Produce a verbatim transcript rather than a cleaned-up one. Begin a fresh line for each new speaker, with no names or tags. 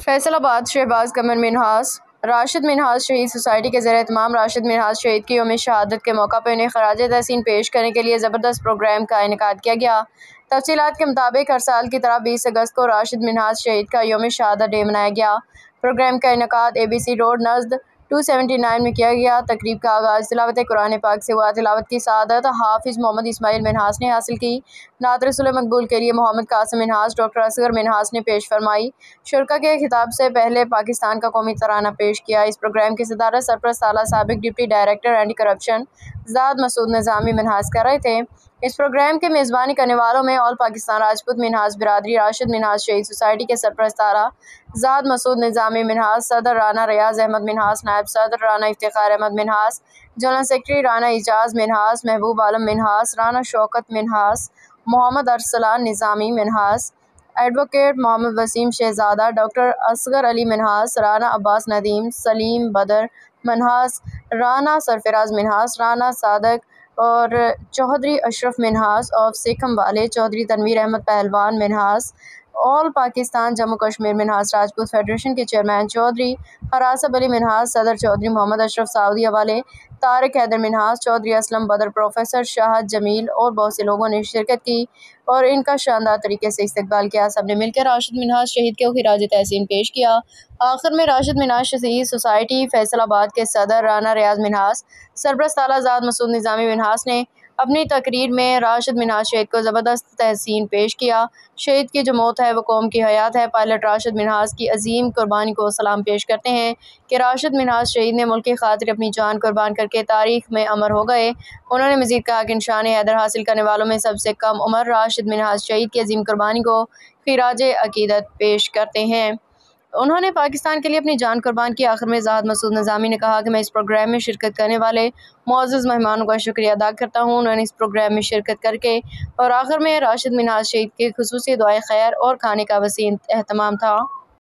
فیصل آباد شہباز قمر منہاس راشد منہاس شہید سوسائٹی کے زیر اہتمام راشد منہاس شہید کی یوم شہادت کے موقع پر انہیں خراج تحسین پیش کرنے کے لیے زبردست پروگرام کا انعقاد کیا گیا۔ تفصیلات کے مطابق ہر سال کی طرح بیس اگست کو راشد منہاس شہید کا یوم شہادت ڈے منایا گیا۔ پروگرام کا انعقاد اے بی سی روڈ نزد دو سو انہتر میں کیا گیا۔ تقریب کا آغاز تلاوت قرآن پاک سے ہوا۔ تلاوت کی سعادت حافظ محمد اسماعیل منہاس نے حاصل کی۔ نعت رسول مقبول کے لیے محمد قاسم منہاس ڈاکٹر اصغر منہاس نے پیش فرمائی۔ شرکا کے خطاب سے پہلے پاکستان کا قومی ترانہ پیش کیا۔ اس پروگرام کی صدارت سرفراز تعالیٰ سابق deputy director anti corruption Zahid Masood Nizami Minhas کر رہے تھے۔ اس پروگرام کے میزبانی کرنے والوں میں آل پاکستان راجپوت منہاس برادری، راشد منہاس شہید سوسائٹی کے سرپرست تعالیٰ زہید مسعود نظامی منہاس، صدر رانا ریاض احمد منہاس، نائب صدر Rana Iftikhar Ahmed Minhas, general secretary Rana Ijaz Minhas, Mehboob Alam Minhas, Rana Shaukat Minhas, Muhammad Arsalan Nizami Minhas, advocate Muhammad Waseem Shahzada, doctor Asghar Ali Minhas, Rana Abbas Nadeem, Saleem Badar Minhas, Rana Sarfaraz Minhas, Rana Sadiq اور چودھری اشرف منہاس آف سکھم والے، چودھری تنویر احمد پہلوان منہاس، آل پاکستان جموں کشمیر منہاس راجپوت فیڈریشن کے چیئرمین چودھری حراسب علی منہاس، صدر چودھری محمد اشرف سعودی والے، طارق حیدر منہاس، چودھری اسلم بدر، پروفیسر شاہد جمیل اور بہت سے لوگوں نے شرکت کی اور ان کا شاندار طریقے سے استقبال کیا۔ سب نے مل کر راشد منہاس شہید کو خراج تحسین پیش کیا۔ آخر میں راشد منہاس شہید سوسائٹی فیصل آباد کے صدر رانا ریاض منہاس، سرپرست تعالیٰ زہید مسعود نظامی منہاس نے اپنی تقریر میں راشد منہاس شہید کو زبردست تحسین پیش کیا۔ شہید کی جو موت ہے وہ قوم کی حیات ہے۔ پائلٹ راشد منہاس کی عظیم قربانی کو سلام پیش کرتے ہیں کہ راشد منہاس شہید نے ملک کی خاطر اپنی جان قربان کر کے تاریخ میں امر ہو گئے۔ انہوں نے مزید کہا کہ نشان حیدر حاصل کرنے والوں میں سب سے کم عمر راشد منہاس شہید کی عظیم قربانی کو خراج عقیدت پیش کرتے ہیں۔ انہوں نے پاکستان کے لیے اپنی جان قربان کی۔ آخر میں زہید مسعود نظامی نے کہا کہ میں اس پروگرام میں شرکت کرنے والے معزز مہمانوں کا شکریہ ادا کرتا ہوں۔ انہوں نے اس پروگرام میں شرکت کر کے اور آخر میں راشد منہاس شہید کے خصوصی دعائے خیر اور کھانے کا وسیع اہتمام تھا۔